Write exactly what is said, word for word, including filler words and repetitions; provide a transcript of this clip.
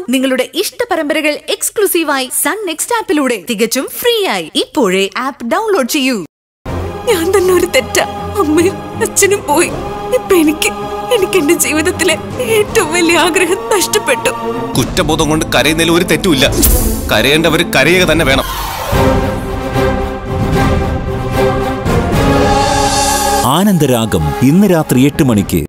നിങ്ങളുടെ ഇഷ്ട പരമ്പരകൾ എക്സ്ക്ലൂസീവായി സൺ നെക്സ്റ്റ് ആപ്പിലൂടെ തികച്ചും ഫ്രീ ആയി ഇപ്പോഴേ ആപ്പ് ഡൗൺലോഡ് ചെയ്യൂ. ഞാൻ തന്നെ ഒരു തെറ്റ അമ്മയും അച്ഛനും പോയി. ഇപ്പൊ എനിക്ക് എനിക്ക് എന്റെ ജീവിതത്തിലെ ഏറ്റവും വലിയ ആഗ്രഹം നഷ്ടപ്പെട്ടു. കുറ്റബോധം കൊണ്ട് കരയുന്നതിൽ ഒരു തെറ്റുമില്ല. കരയേണ്ടവർ കരയുക തന്നെ വേണം. ആനന്ദരാഗം ഇന്ന് രാത്രി എട്ട് മണിക്ക്.